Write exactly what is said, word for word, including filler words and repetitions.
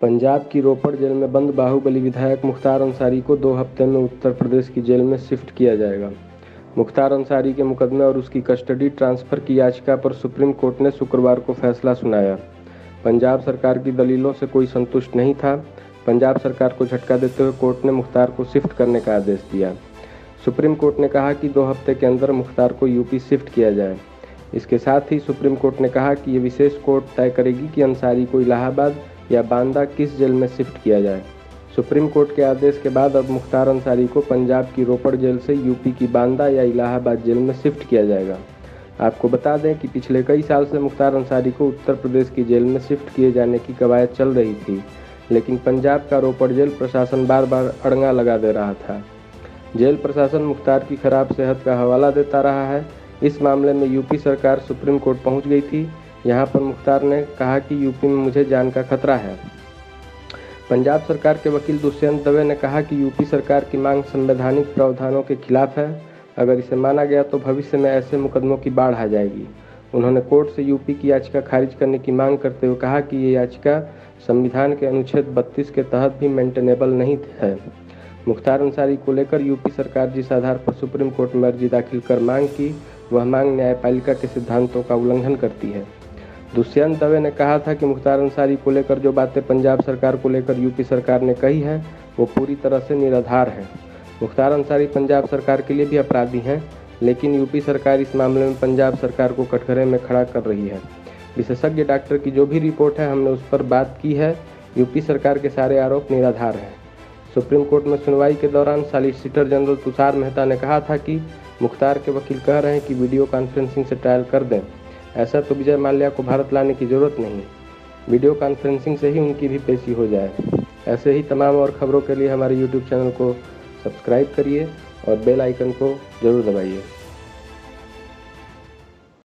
पंजाब की रोपड़ जेल में बंद बाहुबली विधायक मुख्तार अंसारी को दो हफ्ते में उत्तर प्रदेश की जेल में शिफ्ट किया जाएगा। मुख्तार अंसारी के मुकदमे और उसकी कस्टडी ट्रांसफर की याचिका पर सुप्रीम कोर्ट ने शुक्रवार को फैसला सुनाया। पंजाब सरकार की दलीलों से कोई संतुष्ट नहीं था। पंजाब सरकार को झटका देते हुए कोर्ट ने मुख्तार को शिफ्ट करने का आदेश दिया। सुप्रीम कोर्ट ने कहा कि दो हफ्ते के अंदर मुख्तार को यूपी शिफ्ट किया जाए। इसके साथ ही सुप्रीम कोर्ट ने कहा कि ये विशेष कोर्ट तय करेगी कि अंसारी को इलाहाबाद या बांदा किस जेल में शिफ्ट किया जाए। सुप्रीम कोर्ट के आदेश के बाद अब मुख्तार अंसारी को पंजाब की रोपड़ जेल से यूपी की बांदा या इलाहाबाद जेल में शिफ्ट किया जाएगा। आपको बता दें कि पिछले कई साल से मुख्तार अंसारी को उत्तर प्रदेश की जेल में शिफ्ट किए जाने की कवायद चल रही थी, लेकिन पंजाब का रोपड़ जेल प्रशासन बार बार अड़ंगा लगा दे रहा था। जेल प्रशासन मुख्तार की खराब सेहत का हवाला देता रहा है। इस मामले में यूपी सरकार सुप्रीम कोर्ट पहुंच गई थी। यहां पर मुख्तार ने कहा कि यूपी में मुझे जान का खतरा है। पंजाब सरकार के वकील दुष्यंत दवे ने कहा कि यूपी सरकार की मांग संवैधानिक प्रावधानों के खिलाफ है। अगर इसे माना गया तो भविष्य में ऐसे मुकदमों की बाढ़ आ जाएगी। उन्होंने कोर्ट से यूपी की याचिका खारिज करने की मांग करते हुए कहा कि ये याचिका संविधान के अनुच्छेद बत्तीस के तहत भी मेंटेनेबल नहीं है। मुख्तार अंसारी को लेकर यूपी सरकार जिस आधार पर सुप्रीम कोर्ट में अर्जी दाखिल कर मांग की, वह मांग न्यायपालिका के सिद्धांतों का उल्लंघन करती है। दुष्यंत दवे ने कहा था कि मुख्तार अंसारी को लेकर जो बातें पंजाब सरकार को लेकर यूपी सरकार ने कही है, वो पूरी तरह से निराधार है। मुख्तार अंसारी पंजाब सरकार के लिए भी अपराधी हैं, लेकिन यूपी सरकार इस मामले में पंजाब सरकार को कटघरे में खड़ा कर रही है। विशेषज्ञ डॉक्टर की जो भी रिपोर्ट है, हमने उस पर बात की है। यूपी सरकार के सारे आरोप निराधार हैं। सुप्रीम कोर्ट में सुनवाई के दौरान सॉलिसिटर जनरल तुषार मेहता ने कहा था कि मुख्तार के वकील कह रहे हैं कि वीडियो कॉन्फ्रेंसिंग से ट्रायल कर दें। ऐसा तो विजय माल्या को भारत लाने की जरूरत नहीं, वीडियो कॉन्फ्रेंसिंग से ही उनकी भी पेशी हो जाए। ऐसे ही तमाम और खबरों के लिए हमारे यूट्यूब चैनल को सब्सक्राइब करिए और बेल आइकन को जरूर दबाइए।